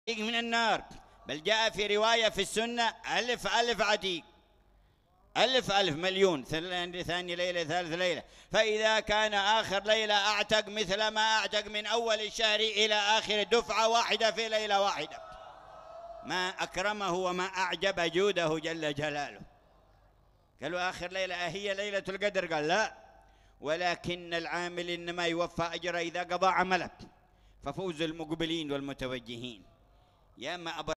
من النار، بل جاء في رواية في السنة 1000 عتيق، 1000 مليون، ثاني ليلة ثالث ليلة. فإذا كان آخر ليلة أعتق مثل ما أعتق من أول الشهر إلى آخر دفعة واحدة في ليلة واحدة، ما أكرمه وما أعجب جوده جل جلاله. قالوا آخر ليلة هي ليلة القدر؟ قال لا، ولكن العامل إنما يوفى أجره إذا قضى عمله، ففوز المقبلين والمتوجهين. يا ما